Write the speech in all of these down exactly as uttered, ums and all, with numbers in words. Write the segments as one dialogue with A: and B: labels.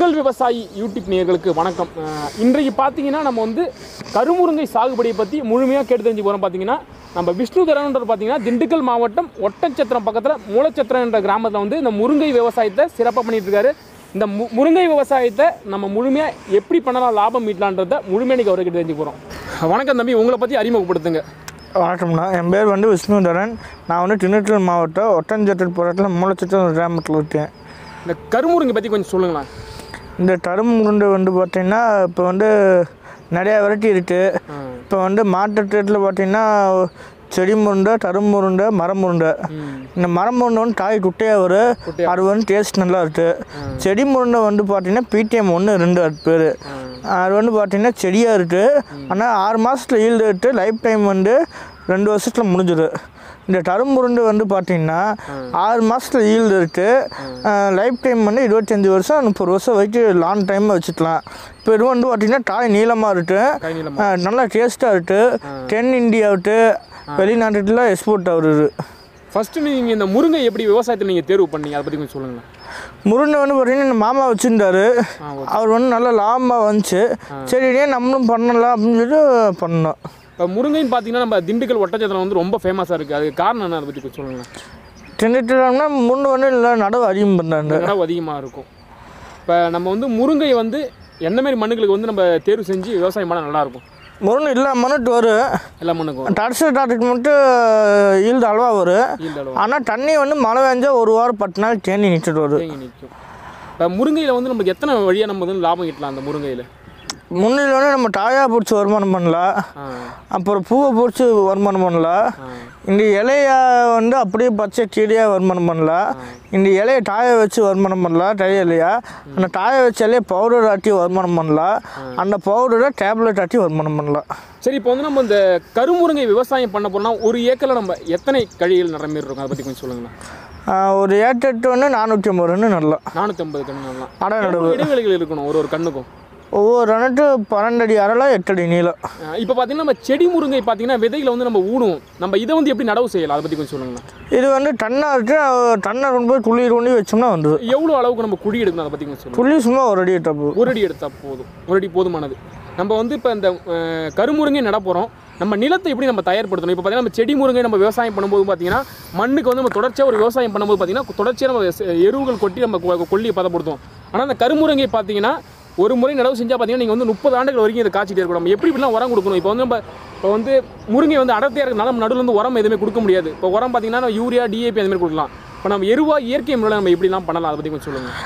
A: உங்கள் விவசாயி யூடியூப் நேயர்களுக்கு வணக்கம். இன்றைக்கு பார்த்தீங்கன்னா நம்ம வந்து கருமுருங்கை சாகுபடியை பற்றி முழுமையாக கேட்டு தெரிஞ்சு போகிறோம். பார்த்தீங்கன்னா நம்ம விஷ்ணுதரன்றது பார்த்தீங்கன்னா திண்டுக்கல் மாவட்டம் ஒட்டச்சத்திரம் பக்கத்தில் மூலச்சத்திரம் என்ற கிராமத்தில் வந்து இந்த முருங்கை விவசாயத்தை சிறப்பாக பண்ணிட்டு இருக்காரு. இந்த மு முருங்கை விவசாயத்தை நம்ம முழுமையாக எப்படி பண்ணலாம், லாபம் மீட்டலான்றதை முழுமையாக இன்றைக்கி அவர்கிட்ட தெரிஞ்சு போகிறோம். வணக்கம் தம்பி, உங்களை பற்றி அறிமுகப்படுத்துங்க.
B: வணக்கம்ண்ணா, என் பேர் வந்து விஷ்ணுதரன். நான் வந்து திண்டுக்கல் மாவட்டம் ஒட்டஞ்சத்திரம் புறத்தில் மூலச்சத்திரம் கிராமத்தில் இருக்கேன்.
A: இந்த கருமுருங்கை பற்றி கொஞ்சம் சொல்லுங்களேன்.
B: இந்த கருமுருங்கை வந்து பார்த்திங்கன்னா இப்போ வந்து நிறையா வெரைட்டி இருக்குது. இப்போ வந்து மார்க்கெட்டில் பார்த்திங்கன்னா செடி முருண்டை, கருமுருண்டை, மரம் முருண்டை. இந்த மரம் முருண்டை வந்து காய் குட்டையாக வரும், அது வந்து டேஸ்ட் நல்லா இருக்குது. செடி முருண்டை வந்து பார்த்திங்கன்னா பிடிஎம் ஒன்று ரெண்டு அது பேர். அது வந்து பார்த்திங்கன்னா செடியாக இருக்குது, ஆனால் ஆறு மாதத்தில் ஈல்டு எடுத்து லைஃப் டைம் வந்து ரெண்டு வருஷத்தில் முடிஞ்சிடும். இந்த கருமுருண்டை வந்து பார்த்திங்கன்னா ஆறு மாதத்தில் ஈல்டு இருக்குது, லைஃப் டைம் வந்து இருபத்தஞ்சி வருஷம் முப்பது வருஷம் வரைக்கும் லாங் டைம் வச்சுக்கலாம். இப்போ இது வந்து பார்த்திங்கன்னா காய் நீளமாக இருக்குது, நல்லா டேஸ்ட்டாக இருக்குது. தென் இந்தியாவிட்டு வெளிநாட்டுலாம் எக்ஸ்போர்ட் ஆகுது.
A: ஃபஸ்ட்டு நீங்கள் இந்த முருங்கை எப்படி விவசாயத்தில் நீங்கள் தேர்வு பண்ணீங்க, அதை பற்றி கொஞ்சம் சொல்லுங்கள்.
B: முருங்கை வந்து பார்த்திங்கன்னா எங்கள் மாமா வச்சுருந்தாரு, அவர் வந்து நல்லா லாபமாக வந்துச்சு. சரி நம்மளும் பண்ணலாம் அப்படின்னு சொல்லிட்டு பண்ணோம்.
A: இப்போ முருங்கைன்னு பார்த்தீங்கன்னா நம்ம திண்டுக்கல் ஒட்டச்சத்திரம் வந்து ரொம்ப ஃபேமஸாக இருக்குது. அதுக்கு காரணம் என்ன, அதை பற்றி கொஞ்சம் சொல்லுங்கள்.
B: திண்டுக்கல்னா முருங்கை வந்து இல்லை நடவு அதிகம் பண்ணுறாங்க,
A: நடவு அதிகமாக இருக்கும். இப்போ நம்ம வந்து முருங்கை வந்து எந்த மாதிரி மண்ணுகளுக்கு வந்து நம்ம தேர்வு செஞ்சு விவசாயம் பண்ணால் நல்லாயிருக்கும்?
B: முருங்கை எல்லா மண்ணுட்டு வரும், எல்லா மண்ணுக்கும். டர்சு டாட்டுக்கு மட்டும் ஈல்டு அளவா வரும், ஆனால் தண்ணி வந்து மழை பெஞ்சால் ஒரு வாரம் பத்து நாள் தேங்கி நிற்கிட்டு வரும்.
A: தேங்கி நிற்கும். இப்போ முருங்கையில் வந்து நமக்கு எத்தனை வழியாக நம்ம வந்து லாபம் ஈட்டலாம்? அந்த முருங்கையில்
B: முன்னில் வந்து நம்ம தாயாக பிடிச்சி வருமானம் பண்ணலாம், அப்புறம் பூவை பிடிச்சி வருமானம் பண்ணலாம். இந்த இலையை வந்து அப்படியே பச்சை செடியாக வருமானம் பண்ணலாம். இந்த இலையை தாயை வச்சு வருமானம் பண்ணலாம், டை இலையா. அந்த தாயை வச்ச இலையை பவுடர் ஆட்டி வருமானம் பண்ணலாம், அந்த பவுடரை டேப்லெட் ஆட்டி வருமானம் பண்ணலாம்.
A: சரி, இப்போ வந்து நம்ம இந்த கருமுருங்கை விவசாயம் பண்ண போனால் ஒரு ஏக்கரில் நம்ம எத்தனை கழிகள் நடுற மாரி இருக்கும், அதை பற்றி கொஞ்சம் சொல்லுங்கண்ணா.
B: ஒரு ஏக்கெட்டு வந்து நானூற்றி ஐம்பது ரன்னு நடலாம்.
A: நானூற்றி ஐம்பது கன்று நடலாம்.
B: அடை நடுவு
A: இடைவெளிகள் இருக்கணும் ஒரு ஒரு கண்ணுக்கும்.
B: ஒவ்வொரு ரன்னுட்டு பன்னெண்டு அடி அறலாம் எட்டு அடி நீளம்.
A: இப்போ பார்த்தீங்கன்னா நம்ம செடி முருங்கை பார்த்தீங்கன்னா விதைகளை வந்து நம்ம ஊடுவோம், நம்ம இதை வந்து எப்படி நடவு செய்யலாம், அதை பற்றி கொஞ்சம் சொல்லுங்கண்ணா.
B: இது வந்து டன்னாக இருக்குது, டன்னை கொண்டு போய் துள்ளி கொண்டு வச்சோம்னா வந்து
A: எவ்வளோ அளவுக்கு நம்ம குழி எடுக்கணும், அதை பற்றி கொஞ்சம் சொல்லுங்கள்.
B: துள்ளி சும்மா ஒரு அடி எடுத்தால் போதும்.
A: ஒரு அடி எடுத்தால் போதும், ஒரு அடி போதுமானது. நம்ம வந்து இப்போ இந்த கருமுருங்கை நட போகிறோம், நம்ம நிலத்தை எப்படி நம்ம தயார்படுத்தணும்? இப்போ பார்த்தீங்கன்னா நம்ம செடி முருங்கை நம்ம விவசாயம் பண்ணும்போது பார்த்தீங்கன்னா மண்ணுக்கு வந்து நம்ம தொடர்ச்சியாக ஒரு விவசாயம் பண்ணும்போது பார்த்தீங்கன்னா தொடர்ச்சியாக நம்ம எருவுகள் கொட்டி நம்ம கொல்லியை பதப்படுத்துவோம். ஆனால் அந்த கருமுருங்கை பார்த்தீங்கன்னா ஒரு முறை நடவு செஞ்சால் பார்த்தீங்கன்னா நீங்கள் வந்து முப்பது ஆண்டுகள் வரைக்கும் இதை காய்ச்சிட்டே இருக்கணும். நம்ம எப்படி இப்படிலாம் உரம் கொடுக்கணும்? இப்போ வந்து நம்ம இப்போ வந்து முருங்கை வந்து அடர்த்தியாக இருக்கிறனால நம்ம நடுவில் வந்து உரம் எதுவுமே கொடுக்க முடியாது. இப்போ உரம் பார்த்தீங்கன்னா யூரியா, டிஏபி அந்த மாதிரி கொடுக்கலாம். இப்போ நம்ம எருவா இயற்கை முறையில் நம்ம எப்படிலாம் பண்ணலாம், அதை பற்றி கொஞ்சம் சொல்லுங்கள்.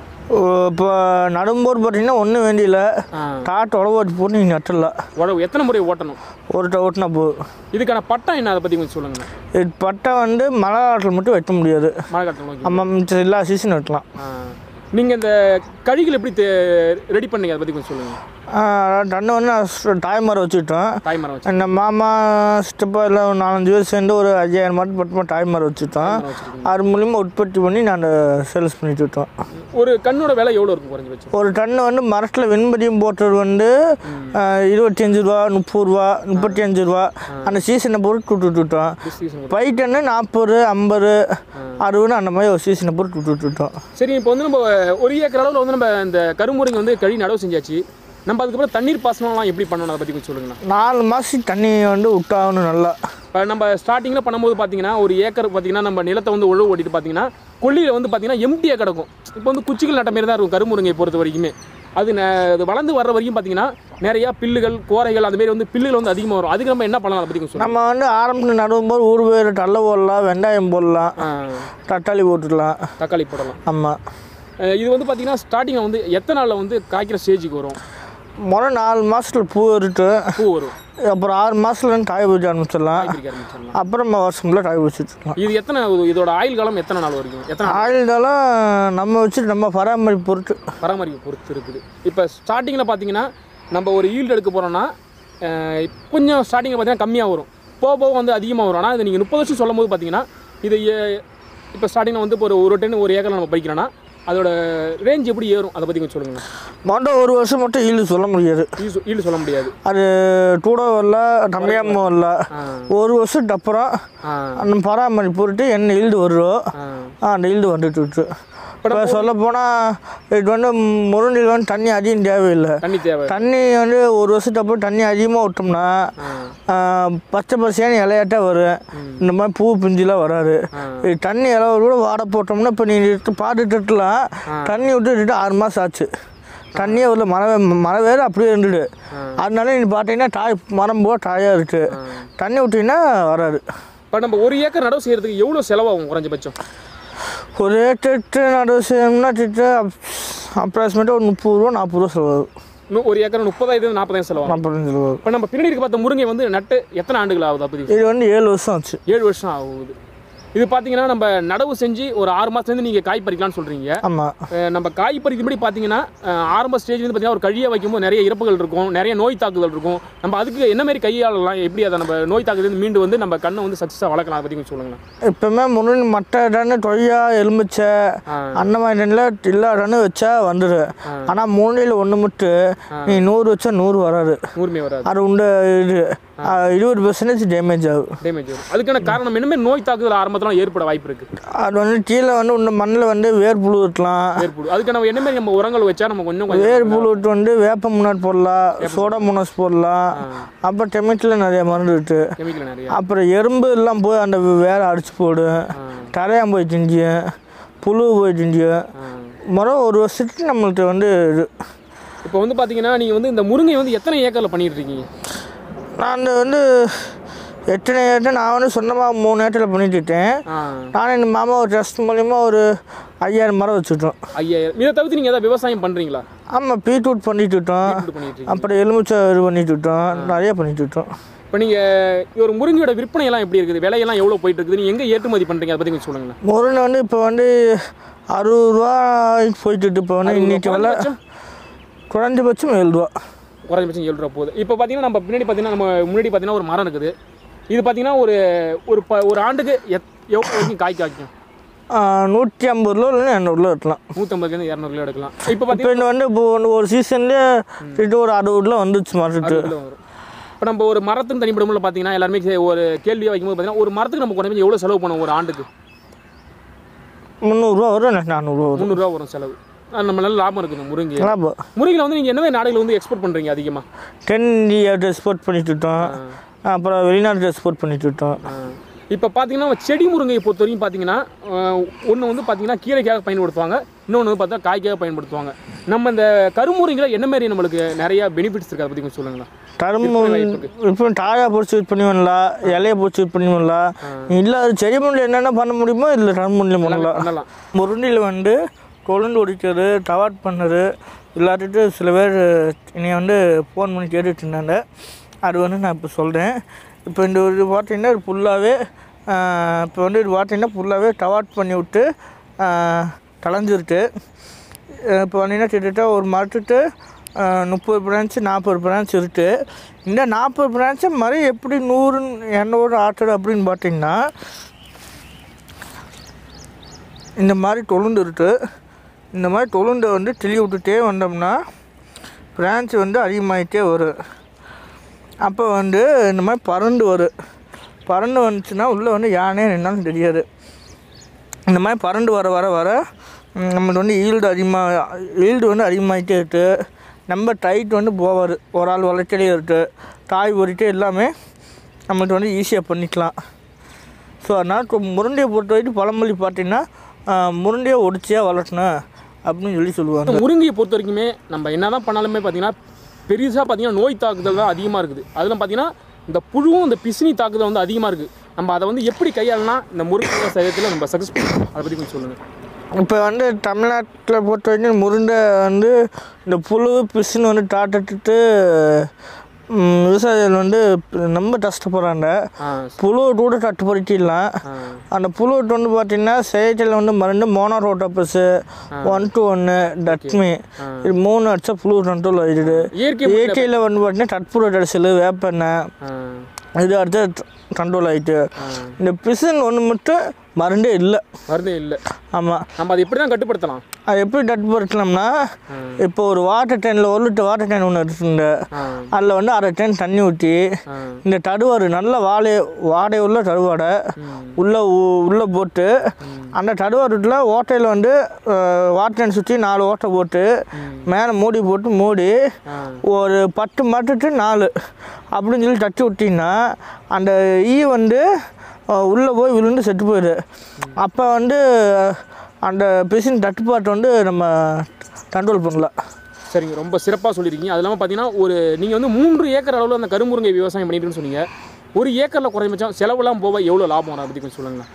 B: இப்போ நடும்போது பார்த்தீங்கன்னா ஒன்றும் வேண்டியில்லை, காட்டு உழவு ஓட்டி போட்டு நீங்கள் நட்டுடலாம்.
A: உழவு எத்தனை முறை ஓட்டணும்?
B: ஒரு ஓட்டினா போதும்.
A: இதுக்கான பட்டம் என்ன, அதை பற்றி கொஞ்சம் சொல்லுங்கள்.
B: இது பட்டம் வந்து மழை காலத்தில் மட்டும் வைக்க முடியாது,
A: மழை காலத்தில்
B: நம்ம மிச்சம் எல்லா சீசன் வைக்கலாம்.
A: நீங்கள் இந்த கழிகள் எப்படி ரெடி பண்ணீங்க, அதை பற்றி கொஞ்சம் சொல்லுங்கள்.
B: டன்னு வந்து நான் தாய் மரம் வச்சுக்கிட்டோம்.
A: தாய் மரம் வச்சு
B: இந்த மாமா ஸ்டெப்பா இல்லை ஒரு நாலஞ்சு பேர் சேர்ந்து ஒரு ஐயாயிரம் மட்டும் பட்டுமா தாய் மரம் வச்சுட்டோம். அது மூலியமாக உற்பத்தி பண்ணி நாங்கள் சேல்ஸ் பண்ணிட்டு விட்டோம்.
A: ஒரு கண்ணோட விலை எவ்வளோ இருக்கும் குறைஞ்சி வச்சு?
B: ஒரு டன்னு வந்து மரத்தில் வெண்பதியம் போட்டது வந்து இருபத்தி அஞ்சு ரூபா, முப்பது ரூபா, முப்பத்தி அஞ்சு ரூபா அந்த சீசனை பொறுத்து விட்டுட்டு விட்டோம். பை டன்னு நாற்பது, ஐம்பது, அறுபது அந்த மாதிரி ஒரு சீசனை பொறுத்து விட்டுட்டு விட்டோம்.
A: சரி, இப்போ வந்து நம்ம ஒரு ஏக்கர் அளவில் வந்து நம்ம இந்த கருமுருங்கை வந்து கழி நடவு செஞ்சாச்சு, நம்ம அதுக்கப்புறம் தண்ணீர் பாசனம்லாம் எப்படி பண்ணணும், அதை பற்றி கொஞ்சம் சொல்லுங்கண்ணா.
B: நாலு மாதத்துக்கு தண்ணி வந்து விட்டாகணும் நல்லா.
A: இப்போ நம்ம ஸ்டார்டிங்கில் பண்ணும்போது பார்த்தீங்கன்னா ஒரு ஏக்கர் பார்த்தீங்கன்னா நம்ம நிலத்தை வந்து உழவு ஓட்டிட்டு பார்த்தீங்கன்னா கொல்லியில் வந்து பார்த்தீங்கன்னா எம்டியாக கிடக்கும். இப்போ வந்து குச்சிகள் நட்ட மாரி தான் இருக்கும் கருமுருங்கை பொறுத்த வரைக்குமே. அது அது வளர்ந்து வர்ற வரைக்கும் பார்த்தீங்கன்னா நிறையா பில்லுகள், கோரைகள் அதுமாரி வந்து பில்லுகள் வந்து அதிகமாக வரும். அதுக்கு நம்ம என்ன பண்ணலாம், அதை பற்றி கொஞ்சம்
B: நம்ம வந்து ஆரம்பத்தில் நடுவும்போது ஊர் பேர் கடலை போடலாம், வெங்காயம் போடலாம், தக்காளி போட்டுடலாம்,
A: தக்காளி போடலாம்.
B: ஆமாம்.
A: இது வந்து பார்த்தீங்கன்னா ஸ்டார்டிங்கில் வந்து எத்தனை நாளில் வந்து காய்க்கிற ஸ்டேஜுக்கு வரும்?
B: முதல் நாலு மாதத்தில் பூ வருட்டு
A: பூ வரும்,
B: அப்புறம் ஆறு மாதத்துலேருந்து காய் பிடிக்க ஆரம்பிச்சிடலாம், அப்புறம் வருஷம்ல காய் பிடிச்சிட்டுலாம்.
A: இது எத்தனை, இதோட ஆயுள் காலம் எத்தனை நாள் வரைக்கும்? எத்தனை
B: ஆயுள் காலம் நம்ம வச்சுட்டு நம்ம பராமரிப்பு பொறுத்து
A: பராமரிப்பு பொறுத்து இருக்குது. இப்போ ஸ்டார்டிங்கில் பார்த்தீங்கன்னா நம்ம ஒரு ஈல்டு எடுக்க போகிறோன்னா கொஞ்சம் ஸ்டார்டிங்கில் பார்த்தீங்கன்னா கம்மியாக வரும், போக போக வந்து அதிகமாக வரும். ஆனால் இது நீங்கள் முப்பது வருஷம் சொல்லும் போது பார்த்தீங்கன்னா இது இப்போ ஸ்டார்டிங்கில் வந்து இப்போ ஒரு ஒரு டென் ஒரு ஏக்கரில் நம்ம பறிக்கிறோன்னா அதோட ரேஞ்ச் எப்படி ஏறும், அதை பற்றி கொஞ்சம் சொல்லுங்கள்.
B: மொத்தம் ஒரு வருஷம் மட்டும் ஈல்டு சொல்ல முடியாது,
A: ஈல்டு சொல்ல முடியாது.
B: அது கூட வரல, கம்மியாகவும் வரல. ஒரு வருஷத்துக்கு அப்புறம் அந்த பராமரிப்பு பொறுத்து என்ன ஈல்டு வருதோ அந்த ஈல்டு வந்துட்டு விட்டு இப்போ சொல்ல போனால் இது வந்து முருண்டில் வந்து தண்ணி அதிகம் தேவையில்லை.
A: தண்ணி தேவை
B: தண்ணி வந்து ஒரு வருஷத்துக்கு அப்புறம் தண்ணி அதிகமாக விட்டோம்னா பச்சை பச்சையான இலையாட்ட வரும். இந்த மாதிரி பூ பிஞ்சுலாம் வராது. இது தண்ணி இலை கூட வாட போட்டோம்னா இப்போ நீங்கள் பார்த்துட்டுலாம் தண்ணி விட்டுட்டு ஆறு மாதம் ஆச்சு, தண்ணியே உள்ள மழை மழை வேறு அப்படியே இருந்துடு. அதனால நீங்கள் பார்த்தீங்கன்னா டாய் மரம் போக டாயாக இருக்குது, தண்ணி விட்டிங்கன்னா வராது.
A: இப்போ நம்ம ஒரு ஏக்கர் நடவு செய்கிறதுக்கு எவ்வளோ செலவாகும் குறைஞ்சபட்சம்?
B: ஒரு ஏக்கர் நடவு செய்யணும்னா திட்ட அப்ராக்சிமேட்டாக ஒரு முப்பது ரூபா நாற்பது ரூபா செலவாகும்.
A: இன்னும் ஒரு ஏக்கர் முப்பதாயிரம் நாற்பதாயிரம் செலவாகும்.
B: நாற்பத்தஞ்சு செலவாகும்.
A: இப்போ நம்ம பின்னாடி பார்த்த முருங்கை வந்து நட்டு எத்தனை ஆண்டுகள் ஆகுது? அப்படி
B: இது வந்து ஏழு வருஷம் ஆச்சு.
A: ஏழு வருஷம் ஆகுது. இது பார்த்தீங்கன்னா நம்ம நடவு செஞ்சு ஒரு ஆறு மாதத்துலேருந்து நீங்கள் காய் பறிக்கலாம்னு சொல்கிறீங்க.
B: ஆமாம்.
A: நம்ம காய் பறிக்கும்படி பார்த்தீங்கன்னா ஆரம்ப ஸ்டேஜ் வந்து பார்த்தீங்கன்னா ஒரு கழியை வைக்கும்போது நிறைய இறப்புகள் இருக்கும், நிறைய நோய் தாக்குதல் இருக்கும். நம்ம அதுக்கு என்ன மாதிரி கையாளலாம், எப்படி அதை நம்ம நோய் தாக்குதல் மீண்டு வந்து நம்ம கண்ணை வந்து சக்ஸஸாக வளர்க்கலாம், அதை பற்றி கொஞ்சம் சொல்லுங்களேன்.
B: இப்போமே முருங்கை மட்டை இடம் கொய்யா எலுமிச்சை அந்த மாதிரி இடம்ல எல்லா இடம்னு வச்சா வந்துடு. ஆனால் முருங்கையில் ஒன்று மட்டும் நீ நூறு வச்சா நூறு வராது,
A: நூறுமே வராது.
B: அது உண்டு. இது இருபது பர்சன்டேஜ் டேமேஜ் ஆகும்.
A: டேமேஜ் ஆகும். அதுக்கான காரணம் என்னமே நோய் தாக்குதல் ஆரம்பத்தில் ஏற்பட வாய்ப்பு இருக்குது.
B: அது வந்து கீழே வந்து இந்த மண்ணில் வந்து வேர்புழு விட்டலாம்.
A: வேர்புழு அதுக்கு நம்ம என்ன மாதிரி நம்ம உரங்கள் வச்சா நம்ம கொஞ்சம்
B: வேர்புழு விட்டு வந்து வேப்ப முன்னாடி போடலாம், சோடா முன்னாஸ் போடலாம். அப்புறம் கெமிக்கலில் நிறைய மருந்து விட்டு,
A: கெமிக்கல் நிறைய. அப்புறம்
B: எறும்பு எல்லாம் போய் அந்த வேற அடிச்சு போடும், தரையான் போய் திஞ்சியும், புழு போய் திஞ்சியும். மரம் ஒரு வருஷத்துக்கு நம்மள்கிட்ட வந்து இது.
A: இப்போ வந்து பார்த்தீங்கன்னா நீங்கள் வந்து இந்த முருங்கை வந்து எத்தனை ஏக்கரில் பண்ணிட்டு இருக்கீங்க?
B: நான் வந்து எத்தனை ஏக்கர் நான் வந்து சொந்தமாக மூணு ஏக்கரில் பண்ணிட்டுட்டேன். நான் எங்கள் மாமா ஒரு ட்ரஸ்ட் மூலிமா ஒரு ஐயாயிரம் மரம் வச்சுட்டோம்.
A: ஐயாயிரம். இதை தவிர்த்து நீங்கள் ஏதாவது விவசாயம் பண்ணுறீங்களா?
B: ஆமாம், பீட்ரூட் பண்ணிட்டுட்டோம், அப்புறம் எலுமிச்சை இது பண்ணிட்டுட்டோம், நிறைய பண்ணிட்டுட்டோம்.
A: இப்போ நீங்கள் ஒரு முருங்கையோட விற்பனையெல்லாம் எப்படி இருக்குது, விலையெல்லாம் எவ்வளோ போயிட்டு இருக்குது, நீங்கள் எங்கே ஏற்றுமதி பண்ணுறீங்க, அதை பற்றி கொஞ்சம் சொல்லுங்களேன்.
B: முருங்கை வந்து இப்போ வந்து அறுபது ரூபா போயிட்டு இப்போ வந்து இன்னைக்கு விலை குறைஞ்சபட்சம் ஏழு ரூபா.
A: குறைஞ்சபட்சம் ஏழு ரூபா போகுது. இப்போ பார்த்தீங்கன்னா நம்ம பின்னாடி பார்த்தீங்கன்னா நம்ம முன்னாடி பார்த்தீங்கன்னா ஒரு மரம் இருக்குது. இது பார்த்தீங்கன்னா ஒரு ஒரு ப ஒரு ஆண்டுக்கு எத் எவ்வளோ வரைக்கும் காய் காய்க்கும்?
B: நூற்றி ஐம்பது கிலோ இல்லை இரநூறு கிலோ எடுக்கலாம்.
A: நூற்றம்பதுலேருந்து இரநூறு கிலோ எடுக்கலாம். இப்போ
B: இப்போ
A: பார்த்தீங்கன்னா
B: வந்து இப்போ ஒரு சீசன்லேயே இது ஒரு அறுபது கிலோ வந்துச்சு மரத்துட்டு.
A: இப்போ நம்ம ஒரு மரத்துக்கு தனிப்படமுள்ள பார்த்தீங்கன்னா எல்லாருமே ஒரு கேள்வியாக வைக்கும்போது பார்த்தீங்கன்னா ஒரு மரத்துக்கு நம்ம குறைஞ்சபட்சம் எவ்வளோ செலவு பண்ணுவோம் ஒரு ஆண்டுக்கு?
B: முந்நூறுரூவா வரும், நானூறுரூவா வரும்.
A: முந்நூறுரூவா வரும் செலவு. நம்ம நல்ல லாபம் இருக்குது முருங்கை.
B: லாபம்.
A: முருங்கையில் வந்து நீங்கள் என்ன மாதிரி நாடுகள் வந்து எக்ஸ்போர்ட் பண்ணுறீங்க அதிகமாக?
B: தென் இந்தியாவுக்கு எக்ஸ்போர்ட் பண்ணிட்டுட்டோம், அப்புறம் வெளிநாட்டுக்கு எக்ஸ்போர்ட் பண்ணிட்டுட்டோம்.
A: இப்போ பார்த்தீங்கன்னா செடி முருங்கையை பொறுத்த வரைக்கும் பார்த்தீங்கன்னா ஒன்று வந்து பார்த்தீங்கன்னா கீரைக்காக பயன்படுத்துவாங்க, இன்னொன்று வந்து பார்த்தா காய்க்காக பயன்படுத்துவாங்க. நம்ம இந்த கருமுருங்கையில் என்ன மாதிரி நம்மளுக்கு நிறையா பெனிஃபிட்ஸ் இருக்குது, அதை பற்றி கொஞ்சம் சொல்லுங்களேன்.
B: கரும்பு இப்போ டாயாக பிடிச்சி யூஸ் பண்ணி வரலாம், இலையை பிடிச்சி யூஸ் பண்ணி வரலாம். இல்லை அது செடி முறையில் என்னென்ன பண்ண முடியுமோ இல்லை கரும்புண்டில் பண்ணலாம். முருண்டில் வந்து கொழுந்து ஒடிக்கிறது, டவாட் பண்ணுறது எல்லாத்துட்டு சில பேர் என்னை வந்து ஃபோன் பண்ணி கேட்டுட்டு இருந்தாங்க. அது வந்து நான் இப்போ சொல்கிறேன். இப்போ இந்த இது பார்த்தீங்கன்னா இது ஃபுல்லாகவே இப்போ வந்து இது பார்த்தீங்கன்னா ஃபுல்லாகவே டவாட் பண்ணி விட்டு கலைஞ்சிருக்கு. இப்போ வந்தீங்கன்னா கிட்டத்தட்ட ஒரு மரத்துட்டு முப்பது பிரான்ச்சு நாற்பது பிரான்ச் இருக்குது. இந்த நாற்பது பிரான்ச்சை மாதிரி எப்படி நூறு இரநூறு ஆட்டுறது அப்படின்னு பார்த்தீங்கன்னா இந்த மாதிரி தொழுந்து இருக்குது. இந்த மாதிரி தொழுந்தை வந்து தெளி விட்டுட்டே வந்தோம்னா பிரான்ச் வந்து அதிகமாகிட்டே வரும். அப்போ வந்து இந்த மாதிரி பறந்து வரும். பறந்து வந்துச்சுன்னா உள்ளே வந்து யானே நின்னாலும் தெரியாது. இந்த மாதிரி பறந்து வர வர வர நம்மளுக்கு வந்து ஈல்டு அதிகமாக ஈல்டு வந்து அதிகமாகிட்டே இருக்குது. நம்ம டைட் வந்து போவார், ஒரு ஆள் வளர்ச்சியிலே இருக்குது, காய் பொறிட்டு எல்லாமே நம்மளுக்கு வந்து ஈஸியாக பண்ணிக்கலாம். ஸோ அதனால் இப்போ முருண்டையை பொறுத்த வரைக்கும் பழமொழி பார்த்தீங்கன்னா முருண்டையை ஒடிச்சியாக வளர்த்தணும் அப்படின்னு சொல்லி சொல்லுவாங்க.
A: முருங்கையை பொறுத்த வரைக்குமே நம்ம என்ன தான் பண்ணாலுமே பார்த்தீங்கன்னா பெருசாக பார்த்தீங்கன்னா நோய் தாக்குதல் தான் அதிகமாக இருக்குது. அதில் பார்த்தீங்கன்னா இந்த புழுவும் இந்த பிசினி தாக்குதல் வந்து அதிகமாக இருக்குது. நம்ம அதை வந்து எப்படி கையாளனா இந்த முருங்கை விவசாயத்தில் நம்ம சக்ஸஸ் பண்ணுவோம், அதை பற்றி கொஞ்சம் சொல்லுங்கள்.
B: இப்போ வந்து தமிழ்நாட்டில் பொறுத்த வரைக்கும் முருண்டை வந்து இந்த புழு பிசுன்னு வந்து தாட்டுட்டு விவசாயிகள் வந்து ரொம்ப கஷ்டப்படுறாங்க. புழுவை கூட கட்டுப்படுத்திடலாம். அந்த புழுவிட்டு வந்து பார்த்தீங்கன்னா செயற்கையில் வந்து மருந்து மோனோரோட்டோபஸ் ஒன் டு ஒன்று டட்மி இது மூணு அடிச்சா புழு கண்ட்ரோல் ஆகிடுது. இயற்கையில் வந்து பார்த்தீங்கன்னா கற்பூர கடைசல் வேப்பெண்ணெய் இது அடுத்த கண்ட்ரோல் ஆகிட்டு. இந்த பிசுன்னு ஒன்று மட்டும் மருந்தே இல்லை,
A: மருந்தே இல்லை.
B: ஆமாம்,
A: நம்ம அதை எப்படி தான் கட்டுப்படுத்தலாம்?
B: அது எப்படி தட்டுப்படுத்தலாம்னா இப்போ ஒரு வாட்டர் டேனில் ஒரு லிட்டர் வாட்டர் டேன் ஒன்று எடுத்துங்க, அதில் வந்து அரை டேன் தண்ணி ஊற்றி இந்த தடுவாடு நல்ல வாழை வாடை உள்ள தடுவாடை உள்ளே உள்ளே போட்டு அந்த தடுவாட்டில் ஓட்டையில் வந்து வாட்டர் டேன் சுற்றி நாலு ஓட்டை போட்டு மேலே மூடி போட்டு மூடி ஒரு பத்து மாட்டுட்டு நாலு அப்படின்னு சொல்லி தட்டி விட்டிங்கன்னா அந்த ஈ வந்து உள்ளே போய் விழுந்து செத்து போயிடு. அப்போ வந்து அந்த பிசின் தட்டுப்பாட்டை வந்து நம்ம கண்ட்ரோல் பண்ணலாம்.
A: சரிங்க, ரொம்ப சிறப்பாக சொல்லியிருக்கீங்க. அது இல்லாமல் பார்த்தீங்கன்னா ஒரு நீங்கள் வந்து மூன்று ஏக்கர் அளவில் அந்த கருமுருங்கை விவசாயம் பண்ணிட்டுன்னு சொன்னீங்க. ஒரு ஏக்கரில் குறைஞ்சபட்சம் செலவுலாம் போக எவ்வளோ லாபம் வரும் அதை பற்றி கொஞ்சம் சொல்லுங்களேன்.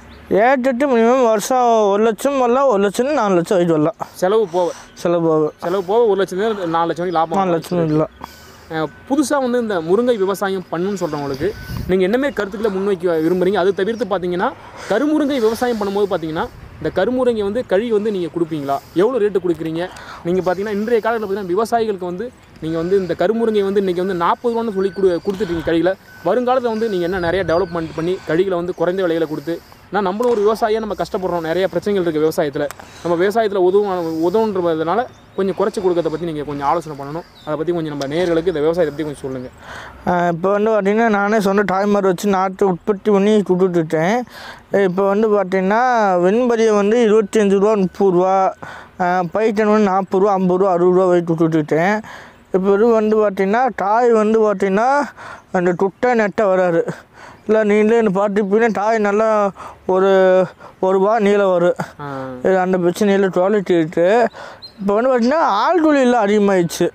B: ஏட்டு மினிமம் வருஷம் ஒரு லட்சம் வரலாம், ஒரு லட்சம் நாலு லட்சம் ஆகிட்டு வரலாம்.
A: செலவு போக
B: செலவு போக
A: செலவு போக ஒரு லட்சம் நாலு லட்சம் வரைக்கும் லாபம்.
B: நாலு லட்சம் இல்லை.
A: புதுசாக வந்து இந்த முருங்கை விவசாயம் பண்ணணும்னு சொல்கிறவங்களுக்கு நீங்கள் என்னமாரி கருத்துக்களை முன்வைக்க விரும்புகிறீங்க? அது தவிர்த்து பார்த்தீங்கன்னா கருமுருங்கை விவசாயம் பண்ணும்போது பார்த்தீங்கன்னா இந்த கருமுருங்கை வந்து கழி வந்து நீங்கள் கொடுப்பீங்களா? எவ்வளோ ரேட்டு கொடுக்குறீங்க? நீங்கள் பார்த்தீங்கன்னா இன்றைய காலத்தில் பார்த்தீங்கன்னா விவசாயிகளுக்கு வந்து நீங்கள் வந்து இந்த கருமுருங்கை வந்து இன்றைக்கி வந்து நாற்பது ரூபான்னு சொல்லி கொடு கொடுத்துட்டீங்க கழியில். வருங்காலத்தில் வந்து நீங்கள் என்ன நிறைய டெவலப்மெண்ட் பண்ணி கழிகளை வந்து குறைந்த விலையில் கொடுத்து, நான் நம்மளும் ஒரு விவசாயியாக நம்ம கஷ்டப்படுறோம், நிறைய பிரச்சனைகள் இருக்குது விவசாயத்தில். நம்ம விவசாயத்தில் உதவும் உதவுன்றதுனால கொஞ்சம் குறைச்சி கொடுக்கறத பற்றி நீங்கள் கொஞ்சம் ஆலோசனை பண்ணணும். அதை பற்றி கொஞ்சம் நம்ம நேயர்களுக்கு இந்த விவசாயத்தை பற்றி கொஞ்சம் சொல்லுங்கள்.
B: இப்போ வந்து பார்த்திங்கன்னா நானே சொன்ன டாய்மர் வச்சு நாற்று உற்பத்தி பண்ணி கொடுத்துட்டேன். இப்போ வந்து பார்த்திங்கன்னா வெண்பரியை வந்து இருபத்தி அஞ்சு ரூபா முப்பது ரூபா, பைட்டன் வந்து நாற்பது ரூபா ஐம்பது ரூபா அறுபது ரூபா வரைக்கும் விட்டுட்டேன். இப்போ இது வந்து பார்த்திங்கன்னா டாய் வந்து பார்த்திங்கன்னா அந்த துட்டை நெட்டை வராது. இல்லை நீங்களே இந்த பார்த்துப்பீங்கன்னா டாய் நல்லா ஒரு ஒரு ரூபா நீளம் வரும். அந்த பிரச்சனையில் குவாலிட்டி இருக்குது. இப்போ வந்து பார்த்திங்கன்னா ஆள் கூலியில் அதிகமாகிடுச்சு.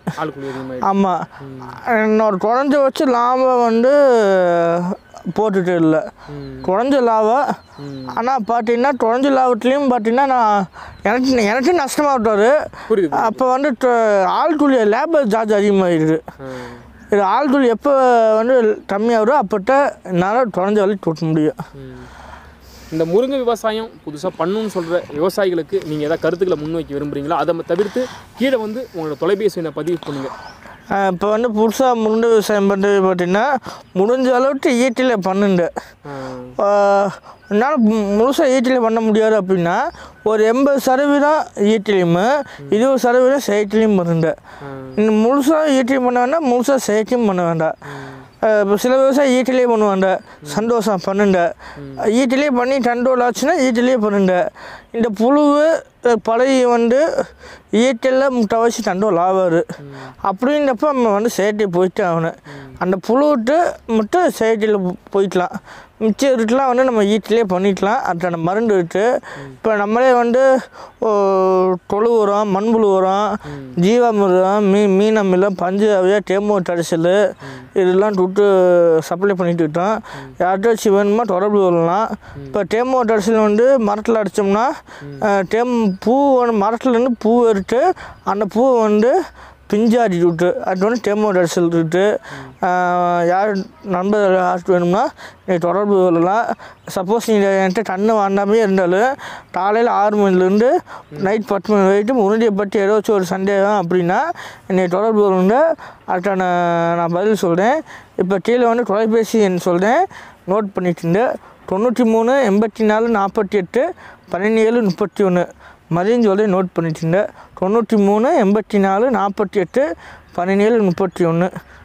B: ஆமாம், என்னோட குறைஞ்ச வச்சு லாபம் வந்து போட்டுட்டு இல்லை, குறைஞ்ச லாபம். ஆனால் பார்த்தீங்கன்னா குறைஞ்ச லாபத்துலேயும் பார்த்தீங்கன்னா நான் எனக்கு எனக்கு நஷ்டமாக விட்டாரு. அப்போ வந்து ஆள் கூலி லேபர் சார்ஜ் அதிகமாகிடுது. இது ஆள் கூலி எப்போ வந்து கம்மியாகிறோ அப்போட்ட என்னால் குறைஞ்ச வேலைக்கு கூட்ட முடியும்.
A: இந்த முருங்கை விவசாயம் புதுசாக பண்ணணும்னு சொல்கிற விவசாயிகளுக்கு நீங்கள் எதாவது கருத்துக்களை முன்வைக்க விரும்புகிறீங்களா? அதை தவிர்த்து கீழே வந்து உங்களோட தொலைபேசி எண்ணை பதிவு பண்ணுங்கள்.
B: இப்போ வந்து புதுசாக முருங்கை விவசாயம் பண்ணுறது பார்த்திங்கன்னா முடிஞ்ச அளவுக்கு ஈட்டியில் பண்ணுங்க. என்னால் முழுசாக ஈட்டியில் பண்ண முடியாது அப்படின்னா ஒரு எண்பது சதவீதம் ஈட்டிலையும் இருபது சதவீதம் செயற்கையிலையும் பண்ணுங்க. இன்னும் முழுசாக ஈட்டிலையும் பண்ண வேண்டாம், முழுசாக செயற்கையும் பண்ண வேண்டாம். இப்போ சில விவசாயம் ஈட்டிலே பண்ணுவாங்க, சந்தோஷம் பண்ணுங்க. ஈட்டிலே பண்ணி கண்ட்ரோல் ஆச்சுன்னா ஈட்டிலே பண்ணுங்க. இந்த புழு பழைய வந்து ஈட்டில் முட்டைவாசி கண்ட்ரோல் ஆகாது. அப்படின்றப்ப நம்ம வந்து செயற்கை போயிட்டு ஆகணும். அந்த புழு விட்டு மட்டும் செயற்கையில் போய்க்கலாம். மிச்சம் இருக்கலாம் வந்து நம்ம ஈட்டிலே பண்ணிக்கலாம். அதுக்கான மருந்து விட்டு இப்போ நம்மளே வந்து தொழு உரம், மண்புழு உரம், ஜீவாமிரம், மீ மீன் அமிலம், பஞ்சு அவையா, டேமோ தரிசல் இதெல்லாம் விட்டு சப்ளை பண்ணிட்டு இருக்கோம். யார்ட்டாச்சும் வேணுமா தொடர்பு கொள்ளலாம். இப்போ டேமோ தரிசல் வந்து மரத்தில் அடித்தோம்னா டேம் பூ மரத்துலேருந்து பூ எடுத்து அந்த பூ வந்து பிஞ்சாடி விட்டு அது வந்து டேமோ தரிசல் விட்டு யார் நண்பர்கள் யாருக்கு வேணும்னா நீ தொடர்பு கொள்ளலாம். சப்போஸ் நீங்கள் என்கிட்ட கண்ணு வாண்டாமே இருந்தாலும் காலையில் ஆறு மணிலேருந்து நைட் பத்து மணி வரைக்கும் முருங்கையை பற்றி ஏதாச்சும் ஒரு சந்தேகம் அப்படின்னா என்னை தொடர்பு கொள்ளுங்க. அதுக்கான நான் பதில் சொல்கிறேன். இப்போ கீழே வந்து தொலைபேசி எண் சொல்கிறேன், நோட் பண்ணிட்டுங்க. தொண்ணூற்றி மூணு எண்பத்தி நாலு நாற்பத்தி எட்டு பதினேழு முப்பத்தி ஒன்று மதியம் சொல்லி நோட் பண்ணிட்டுங்க. தொண்ணூற்றி மூணு எண்பத்தி நாலு நாற்பத்தி எட்டு பதினேழு முப்பத்தி ஒன்று